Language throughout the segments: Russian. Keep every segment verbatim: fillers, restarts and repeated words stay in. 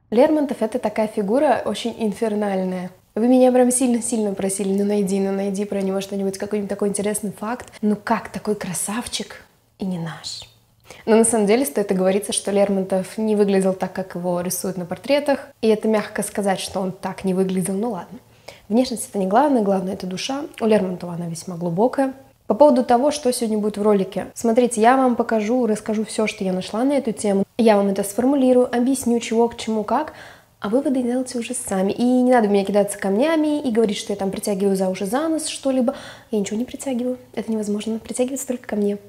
Лермонтов — это такая фигура очень инфернальная. Вы меня прям сильно-сильно просили, ну найди, ну найди про него что-нибудь, какой-нибудь такой интересный факт. Ну как такой красавчик и не наш? Но на самом деле стоит оговориться, что Лермонтов не выглядел так, как его рисуют на портретах. И это мягко сказать, что он так не выглядел, ну ладно. Внешность — это не главное, главное — это душа. У Лермонтова она весьма глубокая. По поводу того, что сегодня будет в ролике. Смотрите, я вам покажу, расскажу все, что я нашла на эту тему. Я вам это сформулирую, объясню, чего к чему, как, а выводы делайте уже сами. И не надо меня кидаться камнями и говорить, что я там притягиваю за уши, за нос что-либо. Я ничего не притягиваю, это невозможно, притягивается только ко мне.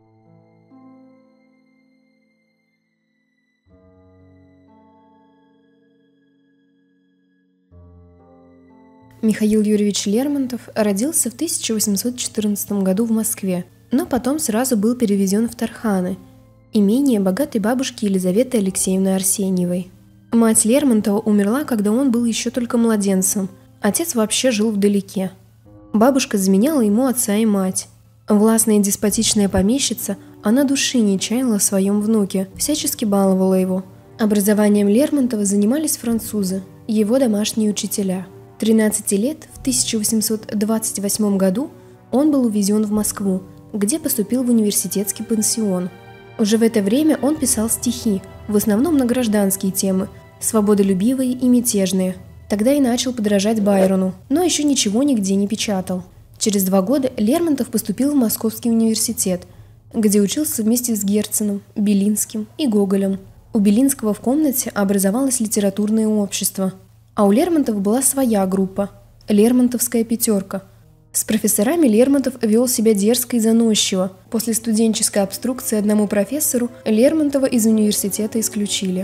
Михаил Юрьевич Лермонтов родился в тысяча восемьсот четырнадцатом году в Москве, но потом сразу был перевезен в Тарханы, имение богатой бабушки Елизаветы Алексеевны Арсеньевой. Мать Лермонтова умерла, когда он был еще только младенцем. Отец вообще жил вдалеке. Бабушка заменяла ему отца и мать. Властная и деспотичная помещица, она души не чаяла в своем внуке, всячески баловала его. Образованием Лермонтова занимались французы, его домашние учителя. тринадцати лет, в тысяча восемьсот двадцать восьмом году, он был увезен в Москву, где поступил в университетский пансион. Уже в это время он писал стихи, в основном на гражданские темы, свободолюбивые и мятежные. Тогда и начал подражать Байрону, но еще ничего нигде не печатал. Через два года Лермонтов поступил в Московский университет, где учился вместе с Герценом, Белинским и Гоголем. У Белинского в комнате образовалось литературное общество. А у Лермонтова была своя группа – Лермонтовская пятерка. С профессорами Лермонтов вел себя дерзко и заносчиво. После студенческой обструкции одному профессору Лермонтова из университета исключили.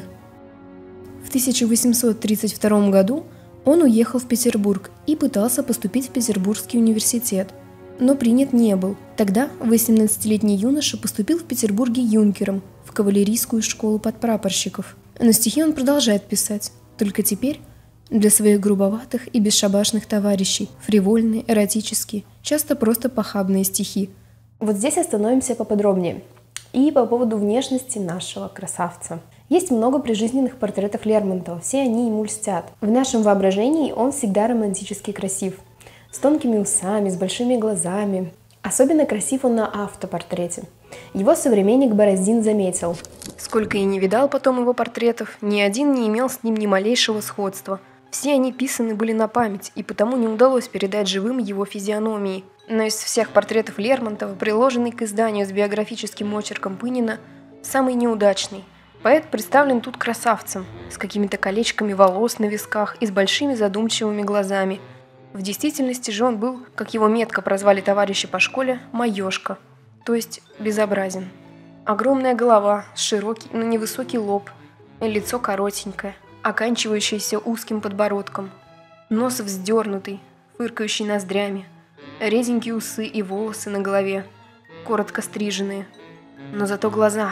В тысяча восемьсот тридцать втором году он уехал в Петербург и пытался поступить в Петербургский университет, но принят не был. Тогда восемнадцатилетний юноша поступил в Петербурге юнкером в кавалерийскую школу подпрапорщиков. Но стихи он продолжает писать, только теперь для своих грубоватых и бесшабашных товарищей, фривольные, эротические, часто просто похабные стихи. Вот здесь остановимся поподробнее. И по поводу внешности нашего красавца. Есть много прижизненных портретов Лермонтова, все они ему льстят. В нашем воображении он всегда романтически красив. С тонкими усами, с большими глазами. Особенно красив он на автопортрете. Его современник Бороздин заметил: сколько и не видал потом его портретов, ни один не имел с ним ни малейшего сходства. Все они писаны были на память, и потому не удалось передать живым его физиономии. Но из всех портретов Лермонтова, приложенный к изданию с биографическим очерком Пынина, самый неудачный. Поэт представлен тут красавцем, с какими-то колечками волос на висках и с большими задумчивыми глазами. В действительности же он был, как его метко прозвали товарищи по школе, майошка, то есть безобразен. Огромная голова, широкий, но невысокий лоб, лицо коротенькое, оканчивающееся узким подбородком, нос вздернутый, фыркающий ноздрями, реденькие усы и волосы на голове, коротко стриженные, но зато глаза.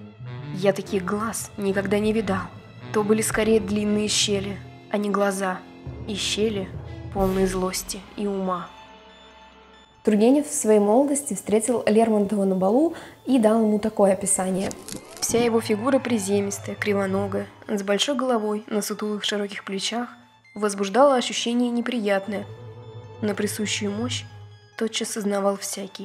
Я таких глаз никогда не видал. То были скорее длинные щели, а не глаза, и щели, полные злости и ума. Тургенев в своей молодости встретил Лермонтова на балу и дал ему такое описание. Вся его фигура приземистая, кривоногая, с большой головой на сутулых широких плечах, возбуждала ощущение неприятное, но присущую мощь тотчас сознавал всякий.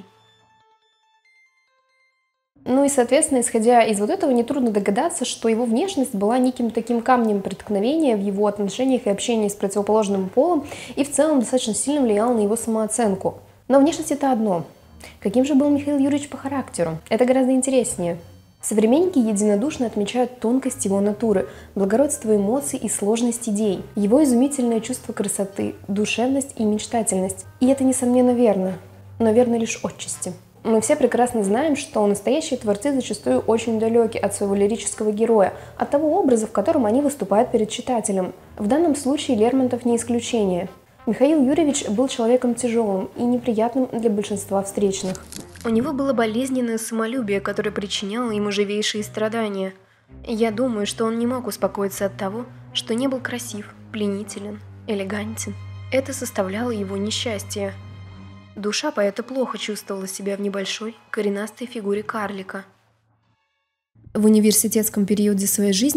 Ну и, соответственно, исходя из вот этого, нетрудно догадаться, что его внешность была неким таким камнем преткновения в его отношениях и общении с противоположным полом и в целом достаточно сильно влияла на его самооценку. Но внешность — это одно. Каким же был Михаил Юрьевич по характеру? Это гораздо интереснее. Современники единодушно отмечают тонкость его натуры, благородство эмоций и сложность идей, его изумительное чувство красоты, душевность и мечтательность. И это, несомненно, верно, но верно лишь отчасти. Мы все прекрасно знаем, что настоящие творцы зачастую очень далеки от своего лирического героя, от того образа, в котором они выступают перед читателем. В данном случае Лермонтов не исключение. Михаил Юрьевич был человеком тяжелым и неприятным для большинства встречных. У него было болезненное самолюбие, которое причиняло ему живейшие страдания. Я думаю, что он не мог успокоиться от того, что не был красив, пленителен, элегантен. Это составляло его несчастье. Душа поэта плохо чувствовала себя в небольшой, коренастой фигуре карлика. В университетском периоде своей жизни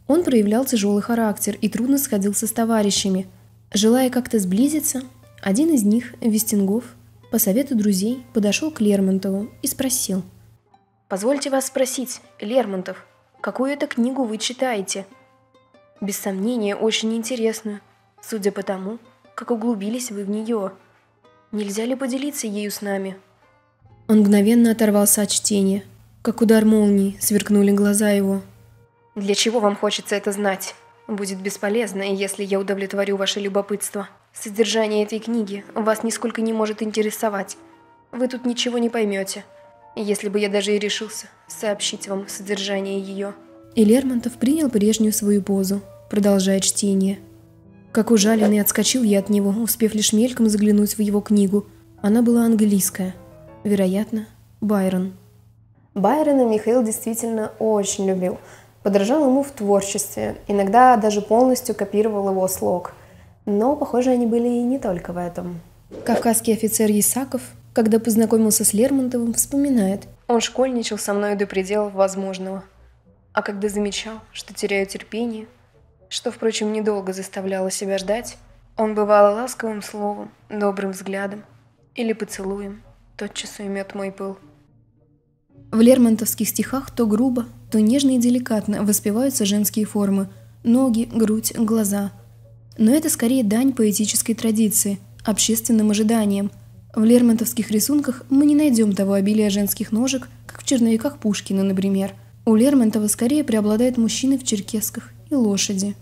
Он проявлял тяжелый характер и трудно сходился с товарищами. Желая как-то сблизиться, один из них, Вестингоф, по совету друзей подошел к Лермонтову и спросил: «Позвольте вас спросить, Лермонтов, какую это книгу вы читаете? Без сомнения, очень интересную, судя по тому, как углубились вы в нее. Нельзя ли поделиться ею с нами?» Он мгновенно оторвался от чтения. Как удар молнии сверкнули глаза его. «Для чего вам хочется это знать? Будет бесполезно, если я удовлетворю ваше любопытство. Содержание этой книги вас нисколько не может интересовать. Вы тут ничего не поймете, если бы я даже и решился сообщить вам содержание ее». И Лермонтов принял прежнюю свою позу, продолжая чтение. Как ужаленный отскочил я от него, успев лишь мельком заглянуть в его книгу. Она была английская. Вероятно, Байрон. Байрона Михаил действительно очень любил. Подражал ему в творчестве, иногда даже полностью копировал его слог. Но, похоже, они были и не только в этом. Кавказский офицер Исаков, когда познакомился с Лермонтовым, вспоминает: «Он школьничал со мной до пределов возможного. А когда замечал, что теряю терпение, что, впрочем, недолго заставляло себя ждать, он бывало ласковым словом, добрым взглядом или поцелуем тотчас уймет мой пыл». В лермонтовских стихах то грубо, то нежно и деликатно воспеваются женские формы – ноги, грудь, глаза. Но это скорее дань поэтической традиции, общественным ожиданиям. В лермонтовских рисунках мы не найдем того обилия женских ножек, как в черновиках Пушкина, например. У Лермонтова скорее преобладают мужчины в черкесках и лошади.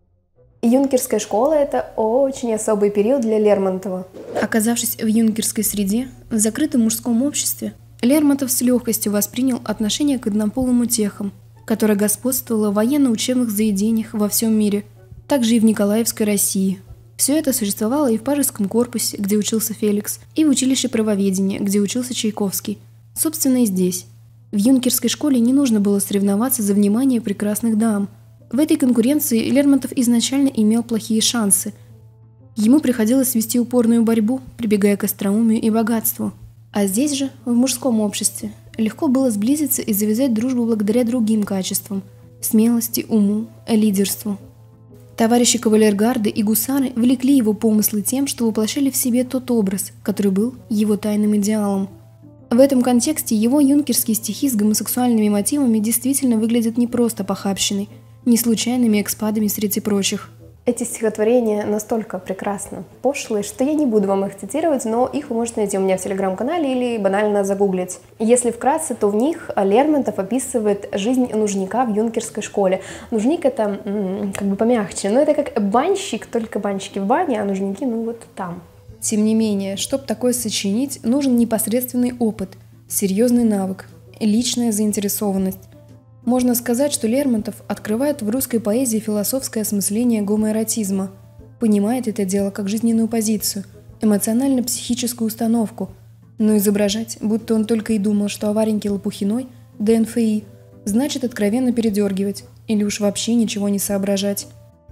Юнкерская школа – это очень особый период для Лермонтова. Оказавшись в юнкерской среде, в закрытом мужском обществе, Лермонтов с легкостью воспринял отношение к однополым утехам, которое господствовало в военно-учебных заведениях во всем мире, также и в Николаевской России. Все это существовало и в Парижском корпусе, где учился Феликс, и в училище правоведения, где учился Чайковский. Собственно, и здесь. В юнкерской школе не нужно было соревноваться за внимание прекрасных дам. В этой конкуренции Лермонтов изначально имел плохие шансы. Ему приходилось вести упорную борьбу, прибегая к остроумию и богатству. А здесь же, в мужском обществе, легко было сблизиться и завязать дружбу благодаря другим качествам – смелости, уму, лидерству. Товарищи кавалергарды и гусары влекли его помыслы тем, что воплощали в себе тот образ, который был его тайным идеалом. В этом контексте его юнкерские стихи с гомосексуальными мотивами действительно выглядят не просто похабщиной, не случайными экспадами среди прочих. Эти стихотворения настолько прекрасно пошлые, что я не буду вам их цитировать, но их вы можете найти у меня в телеграм-канале или банально загуглить. Если вкратце, то в них Лермонтов описывает жизнь нужника в юнкерской школе. Нужник — это м-м, как бы помягче, но это как банщик, только банщики в бане, а нужники ну вот там. Тем не менее, чтобы такое сочинить, нужен непосредственный опыт, серьезный навык, личная заинтересованность. Можно сказать, что Лермонтов открывает в русской поэзии философское осмысление гомоэротизма, понимает это дело как жизненную позицию, эмоционально-психическую установку, но изображать, будто он только и думал, что о Вареньке Лопухиной, Дэ Эн Эф И, значит откровенно передергивать или уж вообще ничего не соображать.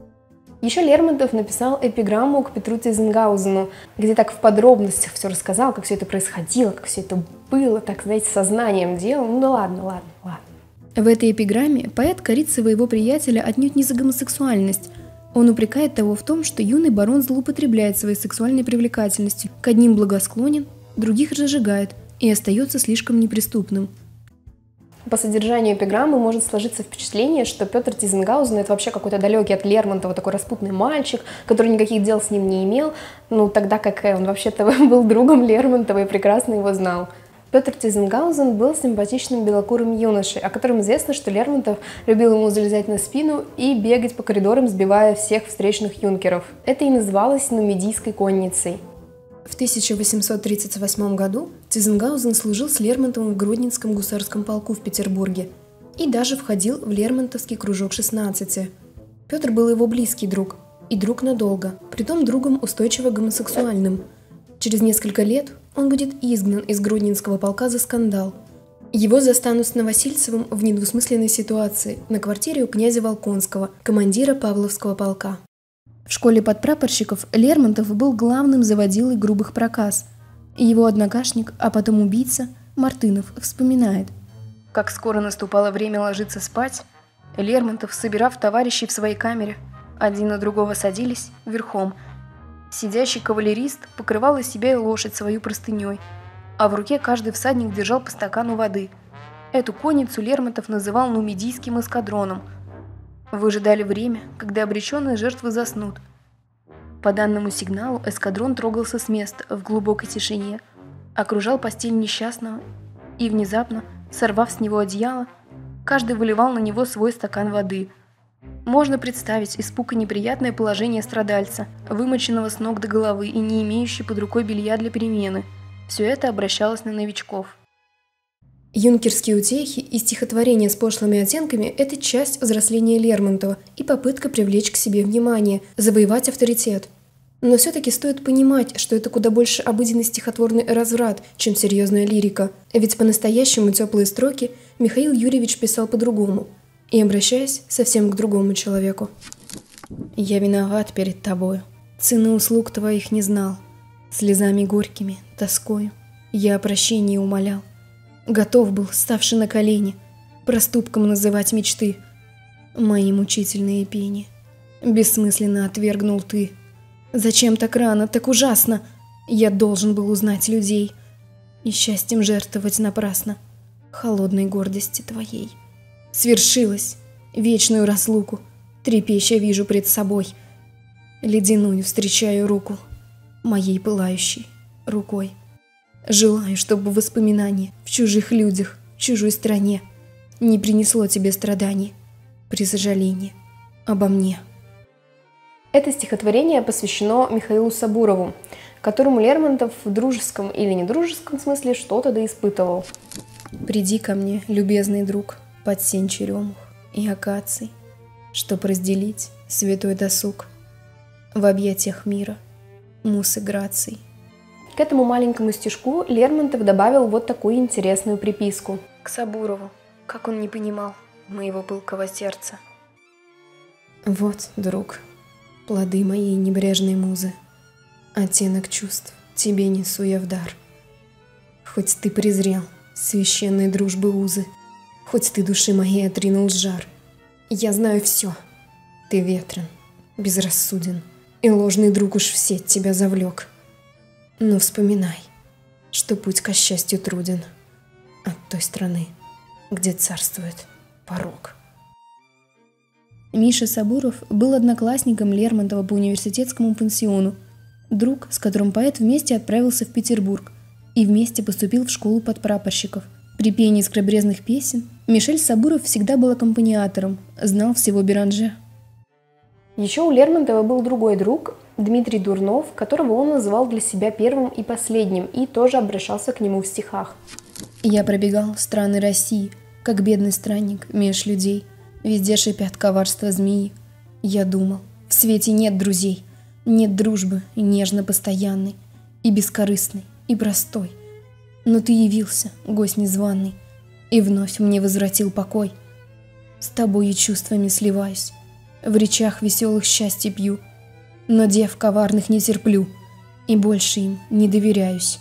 Еще Лермонтов написал эпиграмму к Петру Тизенгаузену, где так в подробностях все рассказал, как все это происходило, как все это было, так, знаете, сознанием дела. Ну да ладно, ладно, ладно. В этой эпиграмме поэт корит своего приятеля отнюдь не за гомосексуальность. Он упрекает того в том, что юный барон злоупотребляет своей сексуальной привлекательностью, к одним благосклонен, других разжигает и остается слишком неприступным. По содержанию эпиграммы может сложиться впечатление, что Петр Тизенгаузен – это вообще какой-то далекий от Лермонтова такой распутный мальчик, который никаких дел с ним не имел, ну тогда как он вообще-то был другом Лермонтова и прекрасно его знал. Петр Тизенгаузен был симпатичным белокурым юношей, о котором известно, что Лермонтов любил ему залезать на спину и бегать по коридорам, сбивая всех встречных юнкеров. Это и называлось нумидийской конницей. В тысяча восемьсот тридцать восьмом году Тизенгаузен служил с Лермонтовым в Гродненском гусарском полку в Петербурге и даже входил в Лермонтовский кружок шестнадцати. Петр был его близкий друг, и друг надолго, притом другом устойчиво гомосексуальным. Через несколько лет он будет изгнан из Гродненского полка за скандал. Его застанут с Новосильцевым в недвусмысленной ситуации на квартире у князя Волконского, командира Павловского полка. В школе подпрапорщиков Лермонтов был главным заводилой грубых проказ. Его однокашник, а потом убийца, Мартынов, вспоминает: «Как скоро наступало время ложиться спать, Лермонтов, собирав товарищей в своей камере, один на другого садились верхом. Сидящий кавалерист покрывал из себя и лошадь свою простыней, а в руке каждый всадник держал по стакану воды. Эту конницу Лермонтов называл нумидийским эскадроном. Выжидали время, когда обреченные жертвы заснут. По данному сигналу эскадрон трогался с места в глубокой тишине, окружал постель несчастного и, внезапно, сорвав с него одеяло, каждый выливал на него свой стакан воды. Можно представить испуг и неприятное положение страдальца, вымоченного с ног до головы и не имеющего под рукой белья для перемены. Все это обращалось на новичков. Юнкерские утехи и стихотворения с пошлыми оттенками – это часть взросления Лермонтова и попытка привлечь к себе внимание, завоевать авторитет. Но все-таки стоит понимать, что это куда больше обыденный стихотворный разврат, чем серьезная лирика. Ведь по-настоящему теплые строки Михаил Юрьевич писал по-другому и обращаясь совсем к другому человеку. «Я виноват перед тобою, цены услуг твоих не знал, слезами горькими, тоскою я о прощении умолял. Готов был, ставший на колени, проступком называть мечты. Мои мучительные пени бессмысленно отвергнул ты. Зачем так рано, так ужасно? Я должен был узнать людей и счастьем жертвовать напрасно холодной гордости твоей. Свершилось, вечную разлуку трепеща вижу пред собой. Ледяную встречаю руку моей пылающей рукой. Желаю, чтобы воспоминание в чужих людях, в чужой стране не принесло тебе страданий при сожалении обо мне». Это стихотворение посвящено Михаилу Сабурову, которому Лермонтов в дружеском или недружеском смысле что-то да испытывал. «Приди ко мне, любезный друг, под сень черемух и акаций, чтоб разделить святой досуг в объятиях мира, муз и граций». К этому маленькому стишку Лермонтов добавил вот такую интересную приписку. К Сабурову, как он не понимал моего пылкого сердца. «Вот, друг, плоды моей небрежной музы, оттенок чувств тебе несу я в дар. Хоть ты презрел священной дружбы узы, хоть ты души моей отринул жар, я знаю все. Ты ветрен, безрассуден, и ложный друг уж в сеть тебя завлек. Но вспоминай, что путь ко счастью труден от той страны, где царствует порок». Миша Сабуров был одноклассником Лермонтова по университетскому пансиону, друг, с которым поэт вместе отправился в Петербург и вместе поступил в школу подпрапорщиков. При пении скрябрезных песен Мишель Сабуров всегда был аккомпаниатором, знал всего Беранже. Еще у Лермонтова был другой друг, Дмитрий Дурнов, которого он называл для себя первым и последним, и тоже обращался к нему в стихах. «Я пробегал страны России, как бедный странник меж людей. Везде шипят коварства змеи. Я думал, в свете нет друзей, нет дружбы и нежно-постоянной, и бескорыстной, и простой. Но ты явился, гость незваный, и вновь мне возвратил покой. С тобою чувствами сливаюсь, в речах веселых счастье пью, но дев коварных не терплю, и больше им не доверяюсь».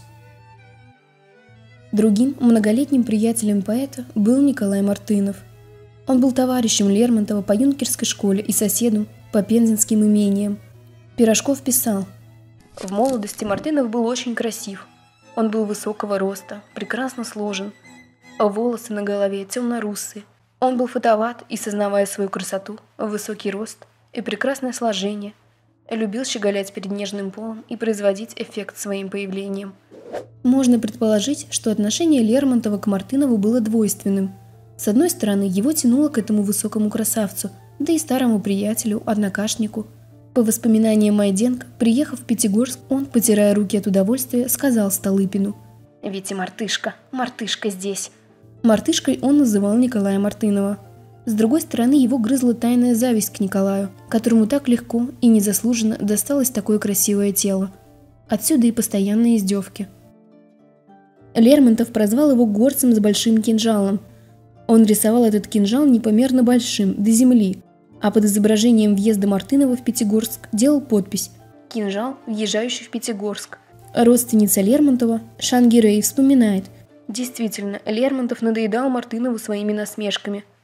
Другим многолетним приятелем поэта был Николай Мартынов. Он был товарищем Лермонтова по юнкерской школе и соседом по пензенским имениям. Пирожков писал: «В молодости Мартынов был очень красив. Он был высокого роста, прекрасно сложен, а волосы на голове темно-русые. Он был фотоват и, сознавая свою красоту, высокий рост и прекрасное сложение, любил щеголять перед нежным полом и производить эффект своим появлением». Можно предположить, что отношение Лермонтова к Мартынову было двойственным. С одной стороны, его тянуло к этому высокому красавцу, да и старому приятелю, однокашнику. По воспоминаниям Майденко, приехав в Пятигорск, он, потирая руки от удовольствия, сказал Столыпину: «Ведь и мартышка, мартышка здесь». Мартышкой он называл Николая Мартынова. С другой стороны, его грызла тайная зависть к Николаю, которому так легко и незаслуженно досталось такое красивое тело. Отсюда и постоянные издевки. Лермонтов прозвал его горцем с большим кинжалом. Он рисовал этот кинжал непомерно большим, до земли, а под изображением въезда Мартынова в Пятигорск делал подпись «Кинжал, въезжающий в Пятигорск». Родственница Лермонтова, Шанги Рей, вспоминает: «Действительно, Лермонтов надоедал Мартынову своими насмешками.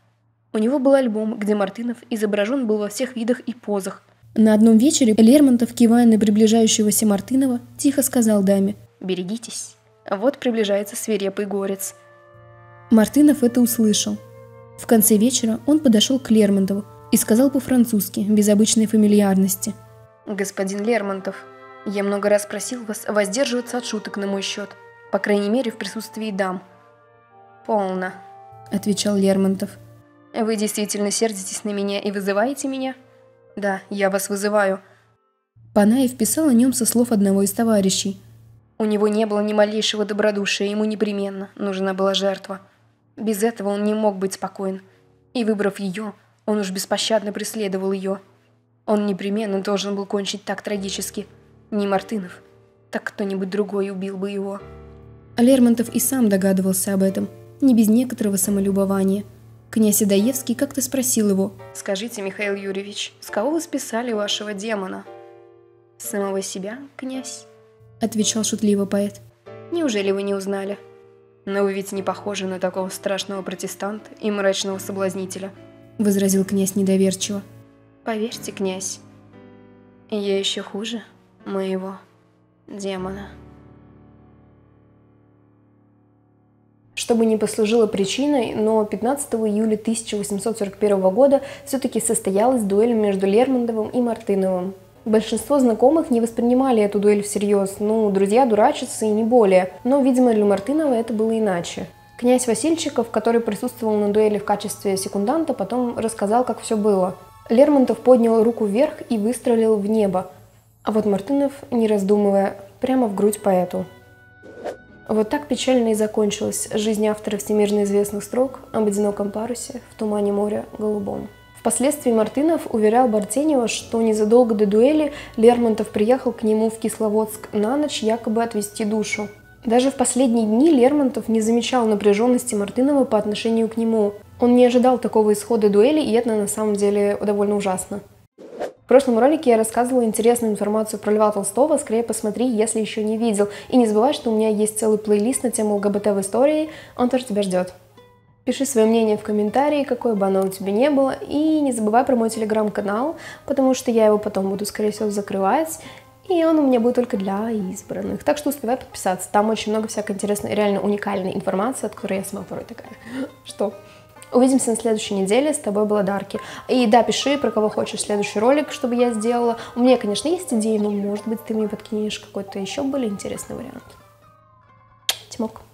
У него был альбом, где Мартынов изображен был во всех видах и позах. На одном вечере Лермонтов, кивая на приближающегося Мартынова, тихо сказал даме: «Берегитесь, вот приближается свирепый горец». Мартынов это услышал. В конце вечера он подошел к Лермонтову и сказал по-французски, без обычной фамильярности: «Господин Лермонтов, я много раз просил вас воздерживаться от шуток на мой счет, по крайней мере в присутствии дам». «Полно», — отвечал Лермонтов. «Вы действительно сердитесь на меня и вызываете меня?» «Да, я вас вызываю». Панаев писал о нем со слов одного из товарищей. У него не было ни малейшего добродушия, ему непременно нужна была жертва. Без этого он не мог быть спокоен. И, выбрав ее, он уж беспощадно преследовал ее. Он непременно должен был кончить так трагически. Не Мартынов, так кто-нибудь другой убил бы его. А Лермонтов и сам догадывался об этом, не без некоторого самолюбования. Князь Адаевский как-то спросил его: «Скажите, Михаил Юрьевич, с кого вы списали вашего демона?» «С самого себя, князь», — отвечал шутливо поэт. «Неужели вы не узнали? Но вы ведь не похожи на такого страшного протестанта и мрачного соблазнителя», — возразил князь недоверчиво. «Поверьте, князь, я еще хуже моего демона». Чтобы не послужило причиной, но пятнадцатого июля тысяча восемьсот сорок первого года все-таки состоялась дуэль между Лермонтовым и Мартыновым. Большинство знакомых не воспринимали эту дуэль всерьез, ну, друзья дурачатся и не более, но, видимо, для Мартынова это было иначе. Князь Васильчиков, который присутствовал на дуэли в качестве секунданта, потом рассказал, как все было. Лермонтов поднял руку вверх и выстрелил в небо, а вот Мартынов, не раздумывая, прямо в грудь поэту. Вот так печально и закончилась жизнь автора всемирно известных строк об одиноком парусе в тумане моря голубом. Впоследствии Мартынов уверял Бартенева, что незадолго до дуэли Лермонтов приехал к нему в Кисловодск на ночь якобы отвести душу. Даже в последние дни Лермонтов не замечал напряженности Мартынова по отношению к нему. Он не ожидал такого исхода дуэли, и это на самом деле довольно ужасно. В прошлом ролике я рассказывала интересную информацию про Льва Толстого, скорее посмотри, если еще не видел. И не забывай, что у меня есть целый плейлист на тему ЛГБТ в истории, он тоже тебя ждет. Пиши свое мнение в комментарии, какое бы оно у тебя не было, и не забывай про мой телеграм-канал, потому что я его потом буду, скорее всего, закрывать, и он у меня будет только для избранных. Так что успевай подписаться, там очень много всякой интересной, реально уникальной информации, от которой я сама порой такая, что... Увидимся на следующей неделе, с тобой была Дарки. И да, пиши, про кого хочешь следующий ролик, чтобы я сделала. У меня, конечно, есть идеи, но, может быть, ты мне подкинешь какой-то еще более интересный вариант. Тимок.